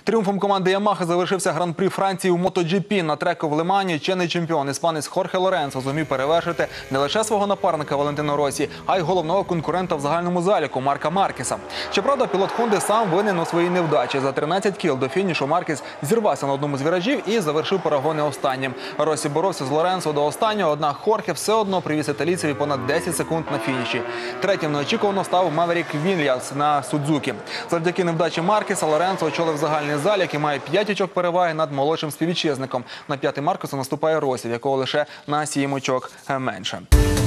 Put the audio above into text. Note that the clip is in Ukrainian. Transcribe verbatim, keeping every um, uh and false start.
Тріумфом команди «Ямаха» завершився гран-прі Франції у МоtoGP. На треку в Лимані чинний чемпіон іспанець Хорхе Лоренсо зумів перевершити не лише свого напарника Валентино Россі, а й головного конкурента в загальному заліку Марка Маркеса. Щоправда, пілот «Хонди» сам винен у своїй невдачі. За тринадцять кіл до фінішу Маркес зірвався на одному з віражів і завершив перегони останнім. Россі боровся з Лоренсо до останнього, однак Хорхе все одно привіз італійцеві понад десять секунд на фініші. Третім неочікувано став Маверік Віньяс на Судзукі. Завдяки невдачі Маркеса Лоренсо очолив загальний залік і має п'ять очок переваги над молодшим співвітчизником. На п'ятий Маркесу наступає Россі, в якого лише на сім очок менше.